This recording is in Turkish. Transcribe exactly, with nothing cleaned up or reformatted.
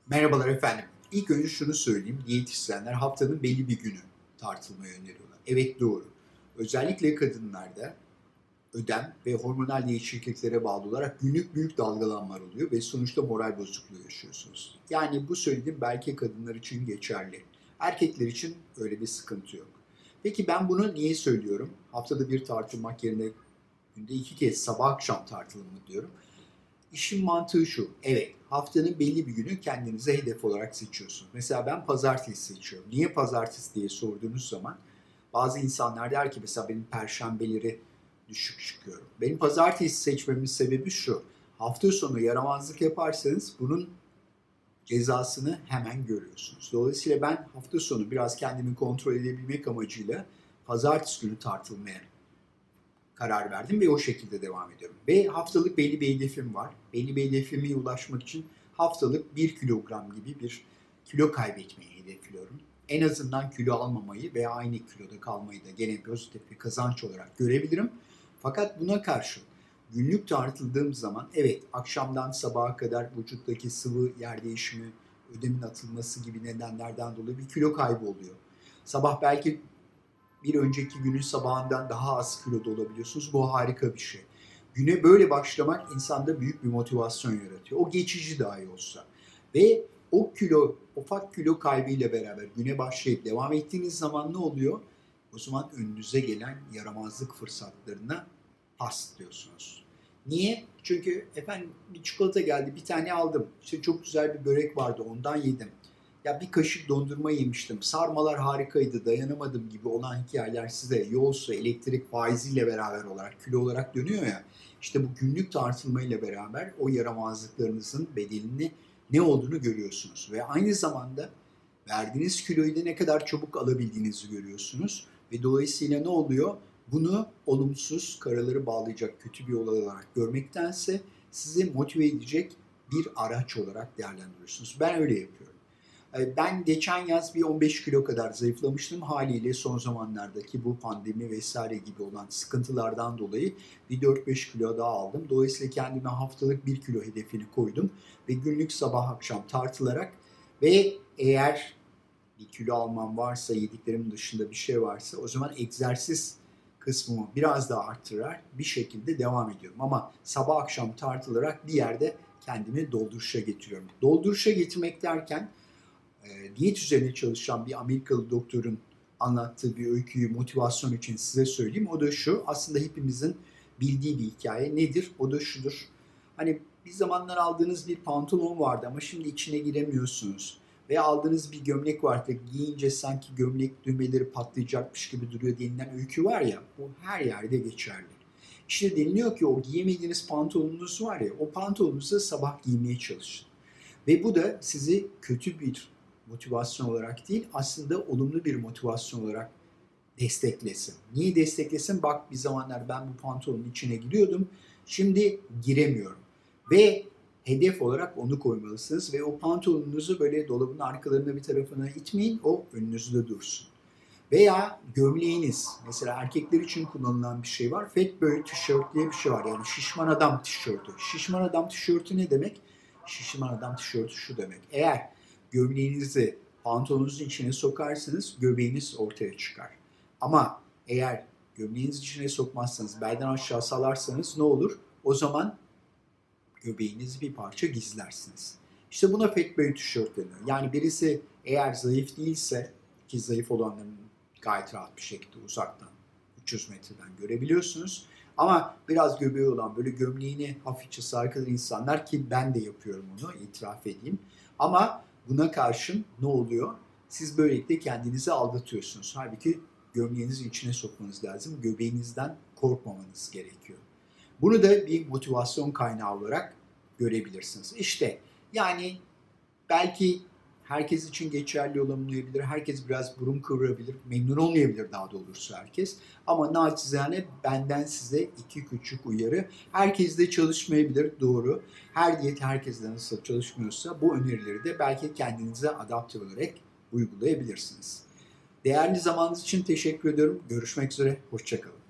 Merhabalar efendim. İlk önce şunu söyleyeyim. Diyetisyenler haftanın belli bir günü tartılmayı öneriyorlar. Evet doğru. Özellikle kadınlarda ödem ve hormonal değişikliklere bağlı olarak günlük büyük dalgalanmalar oluyor ve sonuçta moral bozukluğu yaşıyorsunuz. Yani bu söylediğim belki kadınlar için geçerli. Erkekler için öyle bir sıkıntı yok. Peki ben bunu niye söylüyorum? Haftada bir tartılmak yerine günde iki kez sabah akşam tartılın mı diyorum. İşin mantığı şu, evet haftanın belli bir günü kendinize hedef olarak seçiyorsunuz. Mesela ben pazartesi seçiyorum. Niye pazartesi diye sorduğunuz zaman bazı insanlar der ki mesela benim perşembeleri düşük çıkıyorum. Benim pazartesi seçmemin sebebi şu, hafta sonu yaramazlık yaparsanız bunun cezasını hemen görüyorsunuz. Dolayısıyla ben hafta sonu biraz kendimi kontrol edebilmek amacıyla pazartesi günü tartılmaya karar verdim ve o şekilde devam ediyorum. Ve haftalık belli bir hedefim var. Belli bir hedefime ulaşmak için haftalık bir kilogram gibi bir kilo kaybetmeyi hedefliyorum. En azından kilo almamayı veya aynı kiloda kalmayı da gene pozitif bir kazanç olarak görebilirim. Fakat buna karşı günlük tartıldığım zaman evet akşamdan sabaha kadar vücuttaki sıvı yer değişimi, ödemin atılması gibi nedenlerden dolayı bir kilo kaybı oluyor. Sabah belki bir önceki günün sabahından daha az kiloda olabiliyorsunuz. Bu harika bir şey. Güne böyle başlamak insanda büyük bir motivasyon yaratıyor. O geçici dahi olsa. Ve o kilo, ufak kilo kaybıyla beraber güne başlayıp devam ettiğiniz zaman ne oluyor? O zaman önünüze gelen yaramazlık fırsatlarına pas diyorsunuz. Niye? Çünkü efendim bir çikolata geldi, bir tane aldım. İşte çok güzel bir börek vardı, ondan yedim. Ya bir kaşık dondurma yemiştim. Sarmalar harikaydı, dayanamadım gibi olan hikayeler size yolsa elektrik faiziyle beraber olarak kilo olarak dönüyor ya. İşte bu günlük tartılmayla beraber o yaramazlıklarınızın bedelini ne olduğunu görüyorsunuz. Ve aynı zamanda verdiğiniz kiloyu da ne kadar çabuk alabildiğinizi görüyorsunuz. Ve dolayısıyla ne oluyor? Bunu olumsuz, karaları bağlayacak kötü bir olay olarak görmektense sizi motive edecek bir araç olarak değerlendiriyorsunuz. Ben öyle yapıyorum. Ben geçen yaz bir on beş kilo kadar zayıflamıştım. Haliyle son zamanlardaki bu pandemi vesaire gibi olan sıkıntılardan dolayı bir dört beş kilo daha aldım. Dolayısıyla kendime haftalık bir kilo hedefini koydum ve günlük sabah akşam tartılarak ve eğer bir kilo almam varsa, yediklerimin dışında bir şey varsa o zaman egzersiz kısmımı biraz daha arttırarak bir şekilde devam ediyorum. Ama sabah akşam tartılarak bir yerde kendimi dolduruşa getiriyorum. Dolduruşa getirmek derken e, diyet üzerine çalışan bir Amerikalı doktorun anlattığı bir öyküyü motivasyon için size söyleyeyim. O da şu, aslında hepimizin bildiği bir hikaye. Nedir? O da şudur. Hani bir zamanlar aldığınız bir pantolon vardı ama şimdi içine giremiyorsunuz. Veya aldığınız bir gömlek vardı, giyince sanki gömlek düğmeleri patlayacakmış gibi duruyor denilen öykü var ya, bu her yerde geçerli. İşte deniliyor ki o giyemediğiniz pantolonunuz var ya, o pantolonunuzu sabah giymeye çalışın. Ve bu da sizi kötü bir motivasyon olarak değil, aslında olumlu bir motivasyon olarak desteklesin. Niye desteklesin? Bak bir zamanlar ben bu pantolonun içine giriyordum, şimdi giremiyorum. Ve hedef olarak onu koymalısınız ve o pantolonunuzu böyle dolabın arkalarına bir tarafına itmeyin, o önünüzde dursun. Veya gömleğiniz, mesela erkekler için kullanılan bir şey var. Fat boy tişört diye bir şey var. Yani şişman adam tişörtü. Şişman adam tişörtü ne demek? Şişman adam tişörtü şu demek. Eğer gömleğinizi pantolonunuzun içine sokarsanız göbeğiniz ortaya çıkar. Ama eğer gömleğiniz içine sokmazsanız, belden aşağı salarsanız ne olur? O zaman göbeğinizi bir parça gizlersiniz. İşte buna fat boy tişört deniyor. Yani birisi eğer zayıf değilse, ki zayıf olanların gayet rahat bir şekilde uzaktan üç yüz metreden görebiliyorsunuz. Ama biraz göbeği olan böyle gömleğini hafifçe sarkılan insanlar, ki ben de yapıyorum onu, itiraf edeyim. Ama buna karşın ne oluyor? Siz böylelikle kendinizi aldatıyorsunuz. Halbuki gömleğinizi içine sokmanız lazım. Göbeğinizden korkmamanız gerekiyor. Bunu da bir motivasyon kaynağı olarak görebilirsiniz. İşte yani belki herkes için geçerli olamayabilir, herkes biraz burun kıvırabilir, memnun olmayabilir daha doğrusu herkes. Ama naçizane benden size iki küçük uyarı. Herkes de çalışmayabilir, doğru. Her diyet herkeste nasıl çalışmıyorsa bu önerileri de belki kendinize adapte olarak uygulayabilirsiniz. Değerli zamanınız için teşekkür ediyorum. Görüşmek üzere, hoşça kalın.